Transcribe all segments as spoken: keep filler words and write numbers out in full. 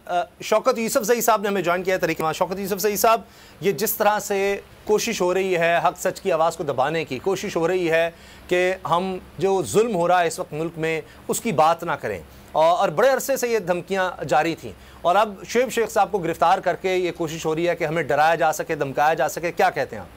शौकत यूसुफजई साहब ने हमें ज्वाइन किया है तरीके। शौकत यूसुफजई साहब, ये जिस तरह से कोशिश हो रही है हक सच की आवाज़ को दबाने की कोशिश हो रही है कि हम जो जुल्म हो रहा है इस वक्त मुल्क में उसकी बात ना करें, और बड़े अरसे से ये धमकियां जारी थीं, और अब शुएब शेख साहब को गिरफ्तार करके ये कोशिश हो रही है कि हमें डराया जा सके, धमकाया जा सके, क्या कहते हैं आप?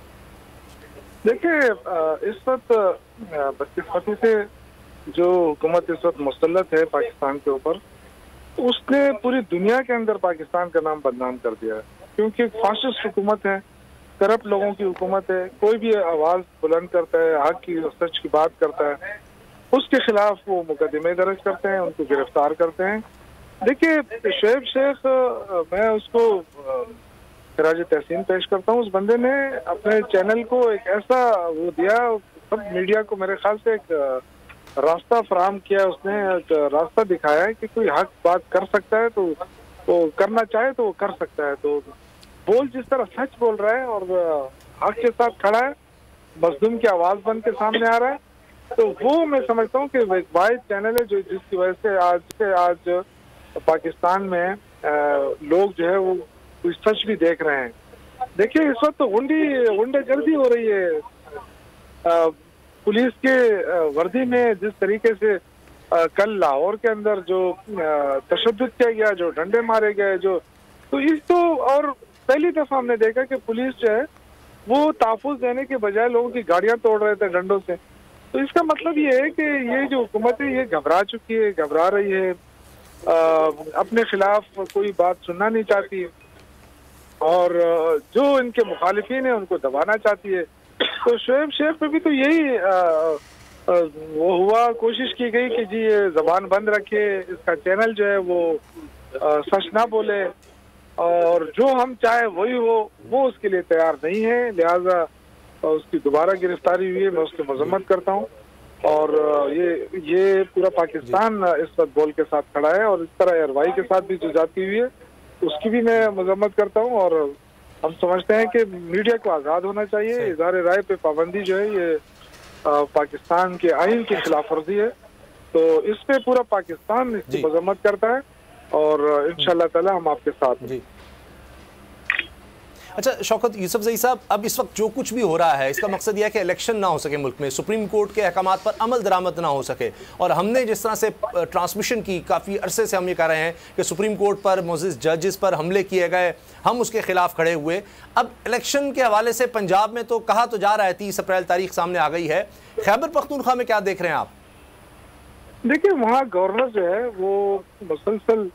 देखिए, इस वक्त बदकिस्मती से जो हुकूमत इस वक्त मुसल्लत है पाकिस्तान के ऊपर, उसने पूरी दुनिया के अंदर पाकिस्तान का नाम बदनाम कर दिया है, क्योंकि फाशिस्ट हुकूमत है, करप्ट लोगों की हुकूमत है। कोई भी आवाज बुलंद करता है, हक की सच की बात करता है, उसके खिलाफ वो मुकदमे दर्ज करते हैं, उनको गिरफ्तार करते हैं। देखिए, शुएब शेख, मैं उसको खराज तहसीन पेश करता हूँ। उस बंदे ने अपने चैनल को एक ऐसा वो दिया, सब मीडिया को मेरे ख्याल से एक रास्ता फराहम किया, उसने एक रास्ता दिखाया है कि कोई हक बात कर सकता है तो वो करना चाहे तो वो कर सकता है। तो बोल जिस तरह सच बोल रहा है और हक के साथ खड़ा है, मजलूम की आवाज बन के सामने आ रहा है, तो वो मैं समझता हूँ कि एक वाहिद चैनल है जो जिसकी वजह से आज से आज पाकिस्तान में लोग जो है वो कोई सच भी देख रहे हैं। देखिए, इस वक्त तो गुंडी गुंडागर्दी हो रही है। आ, पुलिस के वर्दी में जिस तरीके से आ, कल लाहौर के अंदर जो तशद्दुद किया गया, जो डंडे मारे गए, जो तो इस तो और पहली दफा हमने देखा कि पुलिस जो है वो तहफ़्फ़ुज़ देने के बजाय लोगों की गाड़ियां तोड़ रहे थे डंडों से। तो इसका मतलब ये है कि ये जो हुकूमत है ये घबरा चुकी है, घबरा रही है, आ, अपने खिलाफ कोई बात सुनना नहीं चाहती, और जो इनके मुखालिफिन है उनको दबाना चाहती है। तो शुएब शेख पे भी तो यही आ, आ, वो हुआ, कोशिश की गई कि जी ये जबान बंद रखे, इसका चैनल जो है वो आ, सच ना बोले, और जो हम चाहे वही हो, वो उसके लिए तैयार नहीं है। लिहाजा उसकी दोबारा गिरफ्तारी हुई है, मैं उसकी मजम्मत करता हूँ, और ये ये पूरा पाकिस्तान इस वक्त बोल के साथ खड़ा है, और इस तरह एयरवाई के साथ भी जो जाती हुई है उसकी भी मैं मजम्मत करता हूँ। और हम समझते हैं कि मीडिया को आज़ाद होना चाहिए। इज़हार राय पे पाबंदी जो है ये आ, पाकिस्तान के आइन की खिलाफ वर्जी है, तो इस पे पूरा पाकिस्तान इसकी मजम्मत करता है, और इंशाअल्लाह ताला हम आपके साथ हैं। अच्छा शौकत यूसुफजई साहब, अब इस वक्त जो कुछ भी हो रहा है इसका मकसद यह है कि इलेक्शन ना हो सके मुल्क में, सुप्रीम कोर्ट के अहकामात पर अमल दरामद ना हो सके, और हमने जिस तरह से ट्रांसमिशन की, काफ़ी अरसे से हम ये कह रहे हैं कि सुप्रीम कोर्ट पर मोअज़्ज़िज़ जजेस पर हमले किए गए, हम उसके खिलाफ खड़े हुए। अब इलेक्शन के हवाले से पंजाब में तो कहा तो जा रहा है तीस अप्रैल तारीख सामने आ गई है, खैबर पख्तूनख्वा में क्या देख रहे हैं आप? देखिए, वहाँ गवर्नर जो है वो मुसलसल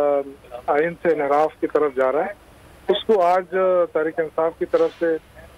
आइन से इनहराफ की तरफ जा रहा है। उसको आज तहरीक इंसाफ की तरफ से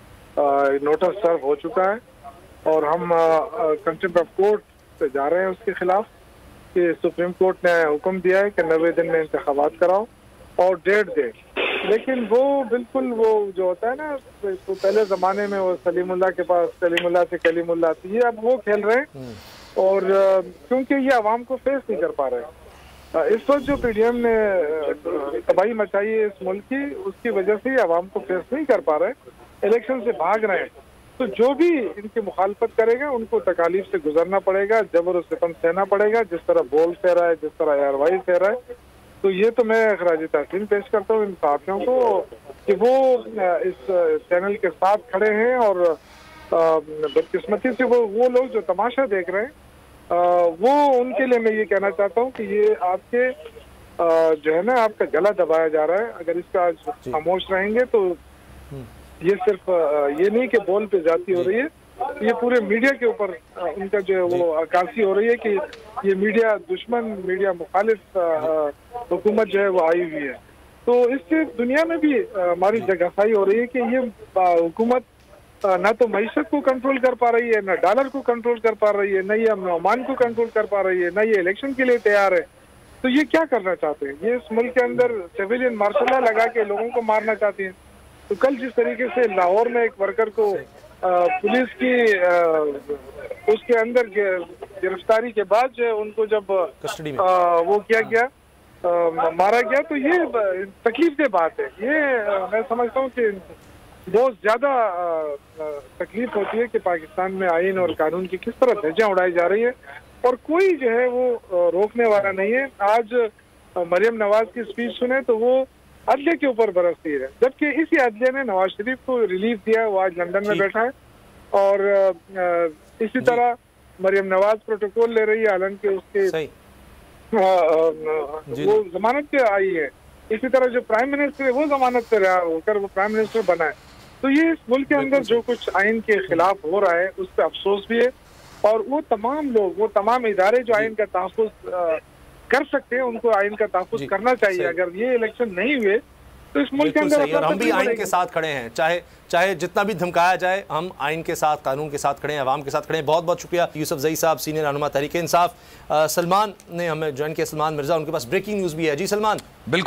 नोटिस सर्व हो चुका है, और हम कंटेम्प्ट ऑफ कोर्ट पे जा रहे हैं उसके खिलाफ कि सुप्रीम कोर्ट ने हुक्म दिया है कि नब्बे दिन में इंतखाबात कराओ और डेट दे। लेकिन वो बिल्कुल वो जो होता है ना, तो पहले ज़माने में वो सलीमुल्लाह के पास सलीमुल्लाह से कलीमुल्लाह थी, ये अब वो खेल रहे हैं, और क्योंकि ये आवाम को फेस नहीं कर पा रहे हैं। इस वक्त जो पीडीएम ने तबाही मचाई है इस मुल्क की, उसकी वजह से आवाम को फेस नहीं कर पा रहे, इलेक्शन से भाग रहे हैं। तो जो भी इनकी मुखालफत करेगा उनको तकालीफ से गुजरना पड़ेगा, जबर और सितम सहना पड़ेगा, जिस तरह बोल सह रहा है, जिस तरह एयरवाई सह रहा है। तो ये तो मैं खराज तहसीन पेश करता हूँ इन साथियों को कि वो इस चैनल के साथ खड़े हैं, और बदकिस्मती से वो वो लोग जो तमाशा देख रहे हैं, आ, वो उनके लिए मैं ये कहना चाहता हूँ कि ये आपके आ, जो है ना, आपका गला दबाया जा रहा है। अगर इसका आज खामोश रहेंगे तो ये सिर्फ आ, ये नहीं कि बोल पे जाती हो रही है, ये पूरे मीडिया के ऊपर उनका जो है वो अक्कासी हो रही है कि ये मीडिया दुश्मन, मीडिया मुखालिफ हुकूमत जो है वो आई हुई है। तो इससे दुनिया में भी हमारी जगहसाई हो रही है कि ये हुकूमत ना तो मईशत को कंट्रोल कर पा रही है, ना डॉलर को कंट्रोल कर पा रही है, न ये अमन अमान को कंट्रोल कर पा रही है, न ये इलेक्शन के लिए तैयार है। तो ये क्या करना चाहते हैं? ये इस मुल्क के अंदर सिविलियन मार्शल लॉ लगा के लोगों को मारना चाहते हैं। तो कल जिस तरीके से लाहौर में एक वर्कर को आ, पुलिस की आ, उसके अंदर गिरफ्तारी के बाद जो है उनको जब आ, वो किया गया, आ, मारा गया, तो ये तकलीफ की बात है। ये आ, मैं समझता हूँ कि बहुत ज्यादा तकलीफ होती है कि पाकिस्तान में आइन और कानून की किस तरह धज्जियां उड़ाई जा रही है, और कोई जो है वो रोकने वाला नहीं है। आज मरियम नवाज की स्पीच सुने तो वो अदले के ऊपर बरसती है, जबकि इसी अदले ने नवाज शरीफ को रिलीफ दिया। वो आज लंदन में बैठा है और इसी तरह मरियम नवाज प्रोटोकॉल ले रही है, हालांकि उसके सही। वो जमानत पे आई है। इसी तरह जो प्राइम मिनिस्टर है वो जमानत पे रहा होकर वो प्राइम मिनिस्टर बना है। तो ये इस मुल्क के अंदर जो कुछ आइन के खिलाफ हो रहा है उस पर अफसोस भी है, और वो तमाम लोग, वो तमाम इदारे जो आइन का तहफ़्फ़ुज़ कर सकते हैं उनको आइन का तहफ़्फ़ुज़ करना चाहिए। अगर ये इलेक्शन नहीं हुए तो इस मुल्क के अंदर हम भी आइन के साथ खड़े हैं, चाहे चाहे जितना भी धमकाया जाए, हम आइन के साथ, कानून के साथ खड़े हैं, अवाम के साथ खड़े हैं। बहुत बहुत शुक्रिया यूसुफजई साहब, सीनियर रहनुमा तहरीक इंसाफ। सलमान ने हमें ज्वाइन किया, सलमान मिर्जा, उनके पास ब्रेकिंग न्यूज़ भी है। जी सलमान। बिल्कुल।